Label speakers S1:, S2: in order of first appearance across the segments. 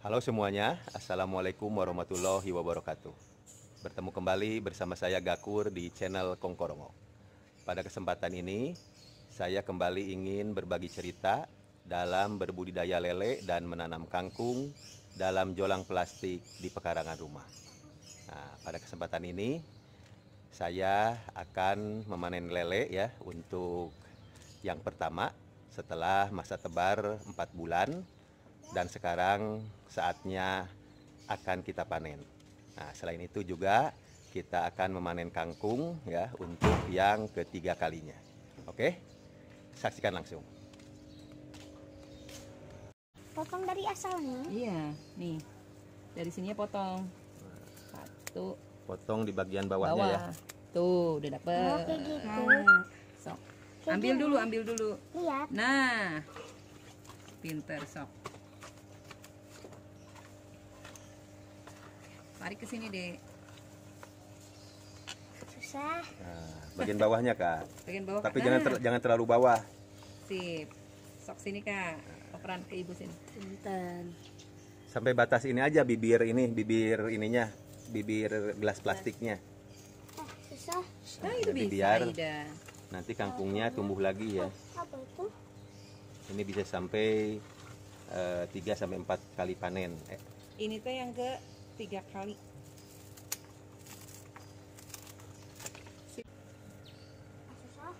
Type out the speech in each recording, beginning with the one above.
S1: Halo semuanya, Assalamualaikum warahmatullahi wabarakatuh. Bertemu kembali bersama saya Gakur di channel Kongkorongo. Pada kesempatan ini, saya kembali ingin berbagi cerita dalam berbudidaya lele dan menanam kangkung dalam jolang plastik di pekarangan rumah. Nah, pada kesempatan ini, saya akan memanen lele ya untuk yang pertama setelah masa tebar 4 bulan. Dan sekarang saatnya akan kita panen. Nah, selain itu juga kita akan memanen kangkung ya untuk yang ketiga kalinya. Oke, saksikan langsung.
S2: Potong dari asalnya?
S3: Iya, nih dari sini potong. Satu.
S1: Potong di bagian bawahnya ya.
S3: Tuh, udah dapet.
S2: Oh, kayak gitu.
S3: Nah, sok.
S2: Kayak
S3: Ambil
S2: gini.
S3: ambil dulu.
S2: Lihat.
S3: Nah, pinter sok. Tarik ke sini deh.
S2: Susah.
S1: Nah, bagian bawahnya Kak.
S3: Bagian bawah.
S1: Tapi
S3: Kak.
S1: jangan terlalu bawah.
S3: Sip. Sok sini Kak. Operan ke ibu sini.
S2: Punten.
S1: Sampai batas ini aja bibir ininya, bibir gelas plastiknya.
S2: Susah.
S3: Nah, itu
S1: Jadi
S3: bisa,
S1: biar
S3: Ida.
S1: nanti kangkungnya tumbuh lagi ya.
S2: Apa itu?
S1: Ini bisa sampai 3 sampai 4 kali panen.
S3: Ini tuh yang ke 3 kali.
S2: Susah.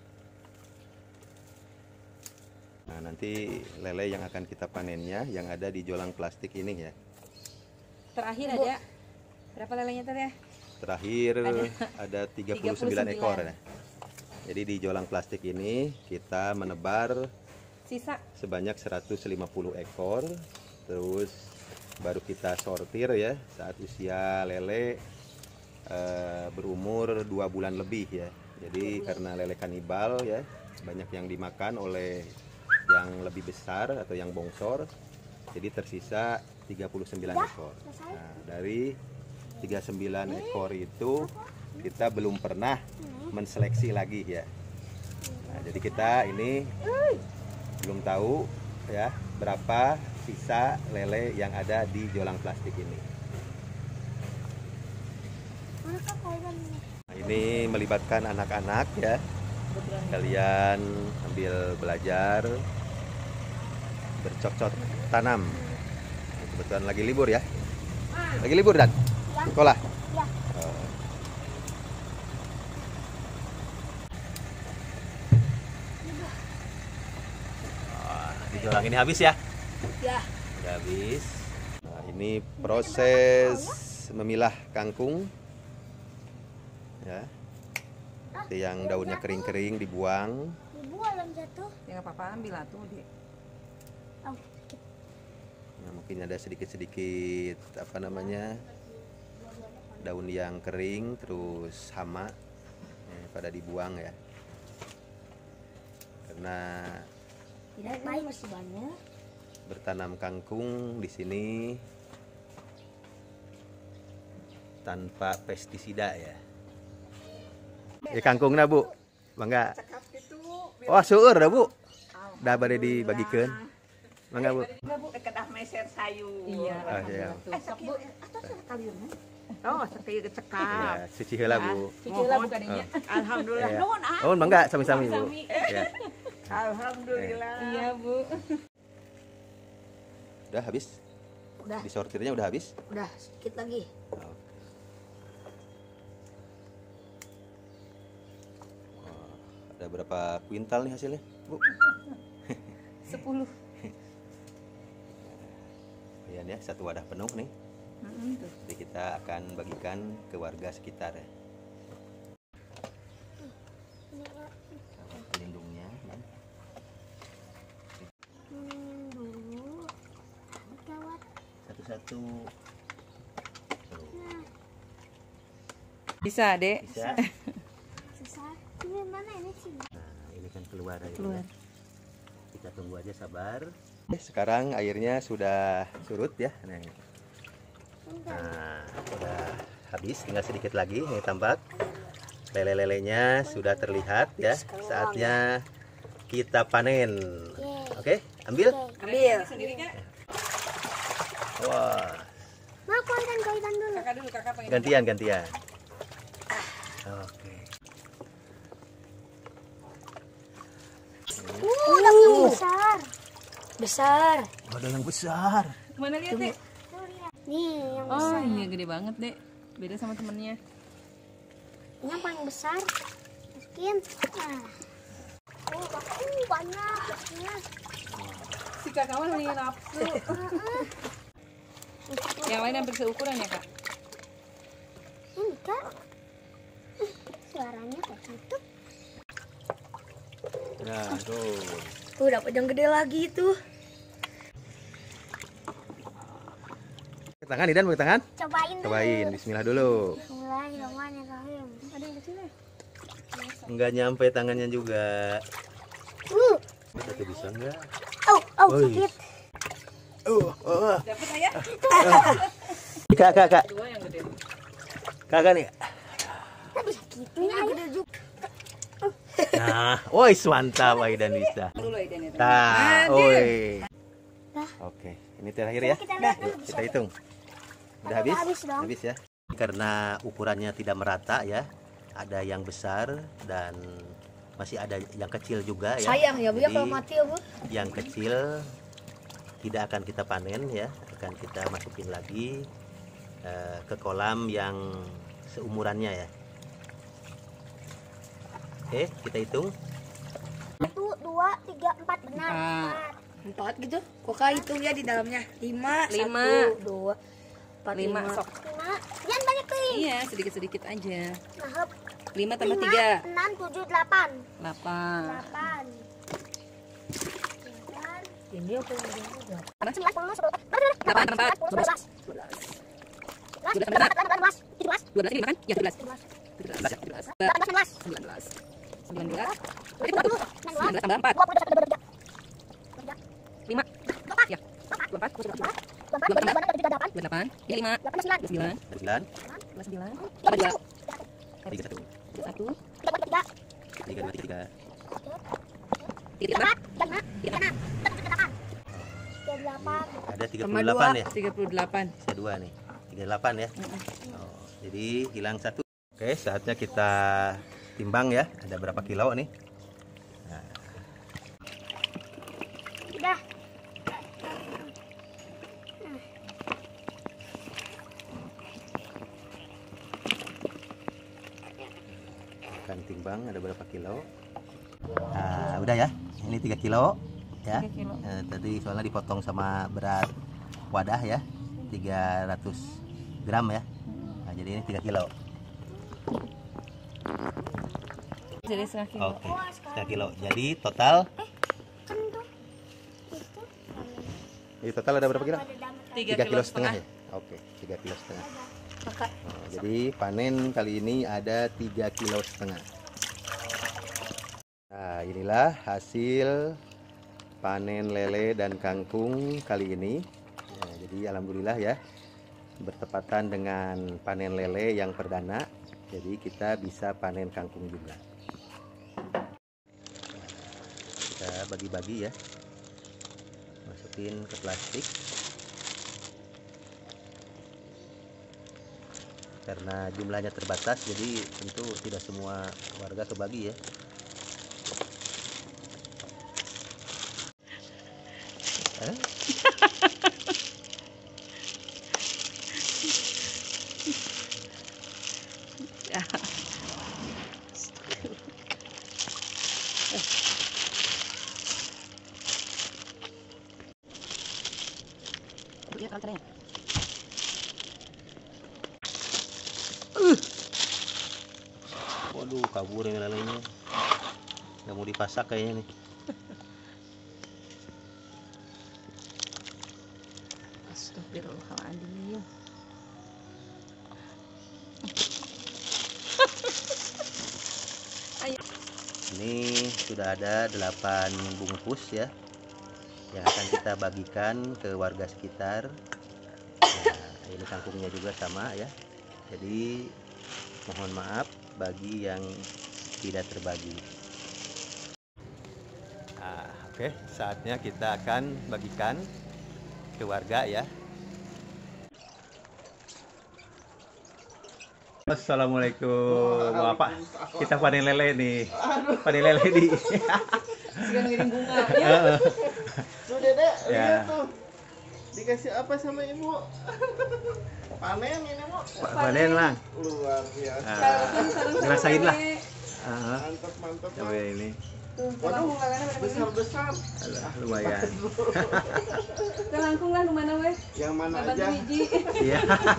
S1: Nah, nanti lele yang akan kita panennya yang ada di jolang plastik ini ya.
S3: Terakhir ada berapa lelenya tadi ya?
S1: Terakhir ada 39 ekor ya. Jadi di jolang plastik ini kita menebar
S3: Sisa
S1: sebanyak 150 ekor. Terus baru kita sortir ya saat usia lele berumur 2 bulan lebih ya. Jadi karena lele kanibal ya, banyak yang dimakan oleh yang lebih besar atau yang bongsor. Jadi tersisa 39 ekor. Nah, dari 39 ekor itu kita belum pernah menseleksi lagi ya. Nah, jadi kita ini belum tahu ya berapa sisa lele yang ada di jolang plastik ini.
S2: Mana Kak koinnya?
S1: Nah, ini melibatkan anak-anak ya. Kalian sambil belajar bercocok tanam. Kebetulan lagi libur ya. Lagi libur Dan? Sekolah?
S2: Ya.
S1: Oh. Di jolang ini habis ya?
S2: Ya.
S1: Udah habis. Nah, ini proses memilah kangkung ya. Seperti yang daunnya kering-kering dibuang.
S2: Ibu alam jatuh.
S3: ya nggak apa-apa, ambil lah tuh dia.
S2: Oh,
S1: Nah, mungkin ada sedikit-sedikit apa namanya daun yang kering terus hama pada dibuang ya. Karena
S2: tidak baik masih banyak.
S1: bertanam kangkung di sini tanpa pestisida ya. Kangkungnya Bu, bangga. Oh seueur dah Bu, dah bade dibagikan. Bangga Bu.
S4: Kedah meser sayur.
S3: Iya.
S1: Ah, iya.
S3: Sok Bu.
S4: Oh, sakit cekap.
S1: Ya, suci heula Bu.
S3: Cicilah bukan ini.
S4: Alhamdulillah.
S1: Ya.
S4: Nuhun ah.
S1: Oh bangga sami-sami Bu. Ya.
S4: Alhamdulillah.
S3: Iya Bu.
S1: Udah habis?
S2: Udah.
S1: Disortirnya udah habis?
S2: Udah sedikit lagi.
S1: Wah, ada berapa kuintal nih hasilnya, Bu?
S3: 10.
S1: Lumayan ya, satu wadah penuh nih.
S3: Tuh.
S1: Jadi kita akan bagikan ke warga sekitar ya. Sama pelindungnya. Ya.
S2: Dulu. Gawat.
S1: Satu-satu. Tuh,
S3: Bisa, Dek.
S1: bisa.
S2: Susah. Ini mana ini sih?
S1: Nah, ini kan keluar airnya.
S3: Keluar.
S1: Kita tunggu aja sabar. Sekarang airnya sudah surut ya. Nah, udah habis, tinggal sedikit lagi yang tampak. Lele-lelenya sudah terlihat ya. Saatnya kita panen. Oke, ambil.
S3: Ambil sendiri Kak.
S1: Wah.
S2: Mau kau ikan dulu.
S3: Kakak dulu, kakak pengen.
S1: Gantian. Oke.
S2: Udah besar. Besar.
S1: Ada yang besar.
S3: Mana lihat, Dek?
S2: Nih yang
S3: Oh
S2: besar.
S3: iya, gede banget, Dek. Beda sama temennya.
S2: Ini yang paling besar. Masukin. Nah. Banyak. Banyak.
S3: Si kakak mah lagi nafsu. Yang lain hampir seukuran ya, Kak?
S2: Ini Kak. Suaranya kayak gitu.
S1: Nah, tuh.
S2: Dapat yang gede lagi itu.
S1: Pakai tangan, Idan, pakai tangan.
S2: Cobain dulu.
S1: Cobain, bismillah dulu.
S2: Bismillahirrahmanirrahim.
S3: Ada yang kecil ya?
S1: Enggak nyampe tangannya juga. Satu bisa enggak? Oi.
S2: Sakit.
S3: Dapat ayah?
S1: Kak.
S3: Dua yang gede.
S1: Kakak nih.
S2: Ini gede juga.
S1: Nah, woi, mantap Aidan bisa.
S3: Dulu Aidan itu.
S1: Tah,
S3: Adil.
S1: oi.
S2: Dah.
S1: Oke, ini terakhir ya.
S2: Kita lihat dulu
S1: Yuk,
S2: bisa.
S1: kita hitung. Udah habis?
S2: Habis dong.
S1: Habis ya. Karena ukurannya tidak merata ya. Ada yang besar dan masih ada yang kecil juga ya.
S2: Sayang ya Bu ya
S1: Jadi,
S2: kalau mati ya Bu.
S1: yang kecil tidak akan kita panen ya, akan kita masukin lagi ke kolam yang seumurannya ya. Oke, kita hitung.
S2: 1, 2, 3, 4 benar.
S3: Empat.
S2: 4 gitu. Kok kayak hitung ya di dalamnya? 5,
S3: 5.
S2: 1, 2, 4,
S3: 5 sok.
S2: 5. Jangan banyak kering.
S3: Iya, sedikit-sedikit aja.
S2: Nah,
S3: 5 tambah
S2: 5,
S3: 3.
S2: 6, 7, 8.
S3: 8.
S2: 8. Ini apa yang udah?
S3: 8
S2: 11,
S3: 12 ini makan? Ya, 17. 17. 19 tambah 4. 5. Ya. 24. 28. Ya 5. 9.
S1: 9,
S3: 9. Tambah 2.
S1: 31,
S3: 1.
S1: 3, 2, 3.
S3: Titik 4.
S1: Ada
S3: Tambah
S1: 38 ya.
S3: 38.
S1: Bisa 2 nih. 38 ya. Oh, jadi hilang 1. Oke, saatnya kita timbang ya. Ada berapa kilo nih?
S2: Udah.
S1: Akan timbang ada berapa kilo? Nah, udah ya. Ini 3 kilo ya.
S3: 3 kilo.
S1: Tadi soalnya dipotong sama berat wadah ya. 300 gram ya. Nah, jadi ini 3 kilo.
S3: Jadi setengah kilo.
S1: Oke, 3 kilo. Jadi total
S2: Kan tuh. Itu.
S1: Jadi total ada berapa kilo?
S3: 3
S1: kilo setengah ya? Oke, 3 kilo setengah.
S2: Kakak.
S1: Nah, jadi panen kali ini ada 3 kilo setengah. Nah, inilah hasil panen lele dan kangkung kali ini. Nah, jadi alhamdulillah ya, bertepatan dengan panen lele yang perdana. Jadi kita bisa panen kangkung juga. Nah, kita bagi-bagi ya. Masukin ke plastik. Karena jumlahnya terbatas, jadi tentu tidak semua warga kebagi ya.
S3: Lihat kalternya.
S1: Waduh, kabur yang lelenya. Nggak mau dipasak kayaknya nih.
S3: Astagfirullahaladzim.
S1: Ini sudah ada 8 bungkus ya, yang akan kita bagikan ke warga sekitar. Nah, ini kangkungnya juga sama ya. Jadi mohon maaf bagi yang tidak terbagi. Oke, saatnya kita akan bagikan ke warga ya. Assalamualaikum. Bapak, kita panen lele nih. Panen lele di.
S3: Sudah ngirim bunga.
S5: Tuh Dedek,
S1: Ya.
S5: lihat tuh. Dikasih apa sama ibu? Panen ini Bu.
S1: Panen, Mang.
S5: Luar biasa.
S1: Ngerasain lah.
S5: Mantap, mantap.
S1: Coba
S5: Bang.
S1: ini.
S5: Waduh, besar-besar.
S1: Alah, lumayan.
S3: Kita langkung lah kemana weh?
S5: Yang mana
S3: Dapat
S5: aja?
S3: biji.
S1: Iya.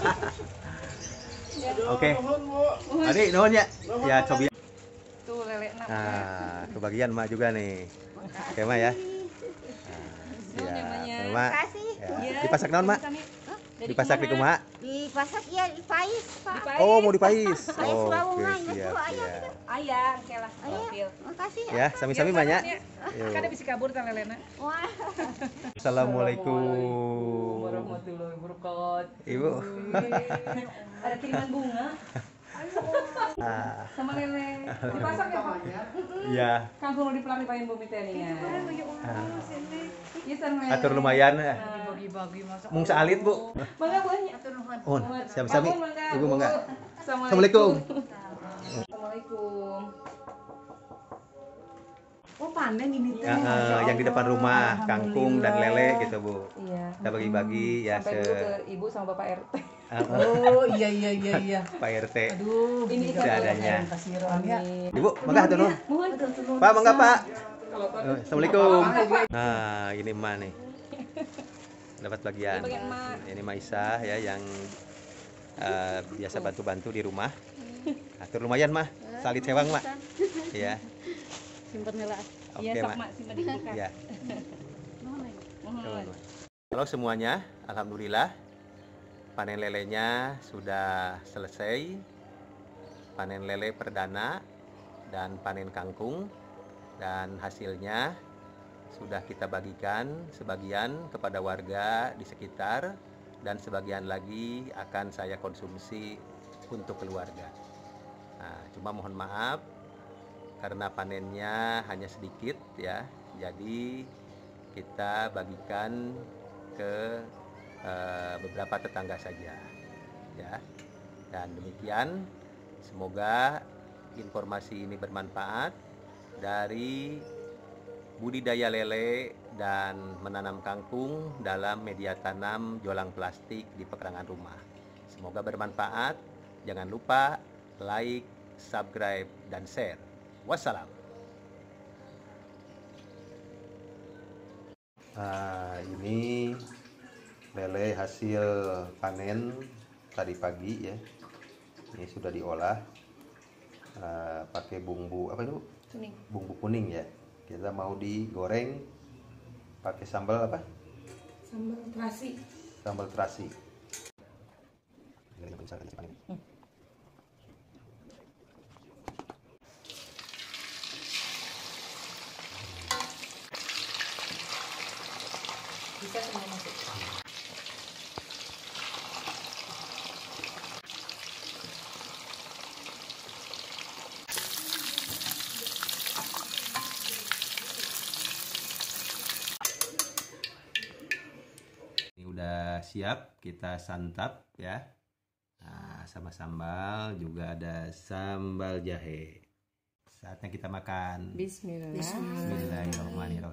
S5: Aduh,
S1: Oke.
S5: nuhun, Bu.
S1: Adik, nuhun ya. Ya, coba.
S3: Tuh lele nak.
S1: Nah, kebagian Mak juga nih. Oke, Mak ya.
S3: Nuhun
S1: Ya,
S3: namanya.
S1: Mak.
S2: Kasih.
S1: Ya. Dipasak naon, Mak? Dipasak di kumaha?
S2: Dipasak ya di pais, Pak.
S1: Oh, mau dipais.
S2: Ayah
S1: Oh,
S2: Surawangan,
S1: oke,
S2: itu
S1: siap,
S2: ayah.
S1: siap.
S3: Ayah, kelah.
S2: Ayah.
S3: Profil.
S2: Makasih ya.
S1: Ya, sami-sami banyak.
S3: Kan ada bisa kabur tan lelena.
S2: Wah.
S1: Assalamualaikum.
S3: Warahmatullahi wabarakatuh.
S1: Ibu.
S3: Ada kiriman bunga
S1: Ah,
S3: sama lele. Dipasak ya, Pak?
S1: ya.
S3: Kangkung di pelang dipain bumi teh nih. Iya, san lele.
S1: Atur lumayan.
S3: Bagi-bagi masak.
S1: Mung saalit, Bu.
S3: Bangga banyak.
S1: Oh, sami-sami. Ibu mangga.
S3: Assalamualaikum. Assalamualaikum. Oh, panen ini teh.
S1: Yang di depan rumah, kangkung dan lele gitu, Bu.
S3: Iya.
S1: Kita bagi-bagi ya
S3: Sampai dulu ke ibu sama bapak RT.
S4: Oh iya.
S1: Pak RT.
S4: Aduh,
S3: Ini
S1: seadanya.
S4: kasih ya.
S1: Ibu, mangga hatur nuhun.
S3: Mohon
S1: Pak, mangga, Pak.
S3: Kalau
S1: Assalamualaikum. Nah, ini Mah nih. Dapat bagian.
S3: bagian emak.
S1: Ini Maisa ya yang biasa bantu-bantu di rumah. Atur lumayan Mah. Salit sewang Mah. Iya.
S2: Simpen heula.
S3: Iya,
S1: Oke,
S3: sok
S1: Mak.
S3: mak simpen di kulkas.
S1: Iya.
S3: Mohon.
S1: Halo semuanya, alhamdulillah panen lelenya sudah selesai. Panen lele perdana dan panen kangkung, dan hasilnya sudah kita bagikan sebagian kepada warga di sekitar dan sebagian lagi akan saya konsumsi untuk keluarga. Nah, cuma mohon maaf karena panennya hanya sedikit ya, jadi kita bagikan ke beberapa tetangga saja ya. Dan demikian, semoga informasi ini bermanfaat dari budidaya lele dan menanam kangkung dalam media tanam jolang plastik di pekarangan rumah. Semoga bermanfaat. Jangan lupa like, subscribe, dan share. Wassalam. Ini lele hasil panen tadi pagi ya. Ini sudah diolah pakai bumbu apa itu?
S3: Kuning.
S1: Bumbu kuning ya. Kita mau digoreng pakai sambal apa?
S3: Sambal terasi.
S1: Sambal terasi.
S3: Bisa semua masuk.
S1: Ini udah siap, kita santap ya. Nah, sama sambal juga ada sambal jahe. Saatnya kita makan.
S3: Bismillah.
S1: Bismillahirrahmanirrahim.